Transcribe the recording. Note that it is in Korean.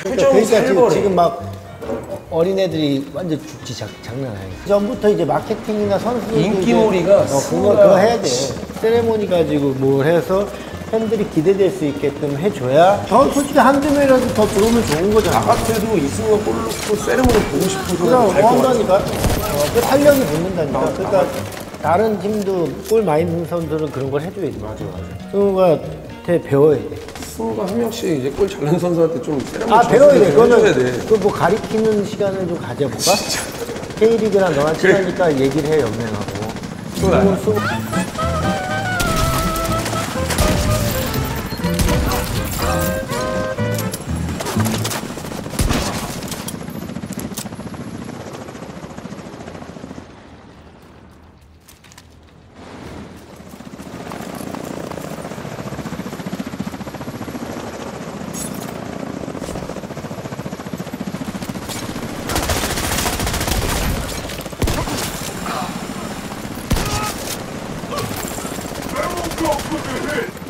그러니까 지금 막 어린애들이 완전 죽지 장난 아니에요. 전부터 이제 마케팅이나 선수들 인기몰이가 그거 해야 돼. 세레모니 가지고 뭘 해서 팬들이 기대될 수 있게끔 해줘야 저 솔직히 한두 명이라도 더 들어오면 좋은 거잖아. 나 같아도 이승우가 골 넣고 세레모니 보고 싶어서 그럼 한다니까. 그 탄력이 붙는다니까. 그러니까 다른 팀도 골 많이 넣는 선수들은 그런 걸 해줘야지. 맞아. 승우한테 배워야 돼. 승우가 한 명씩 이제 골 잘 넣는 선수한테 좀 세레모니 배워야 돼. 해줘야 돼. 그거는 그 뭐 가리키는 시간을 좀 가져볼까? K리그랑 너랑 친하니까 얘기를 해 연맹하고. 승우 Go, put your hit!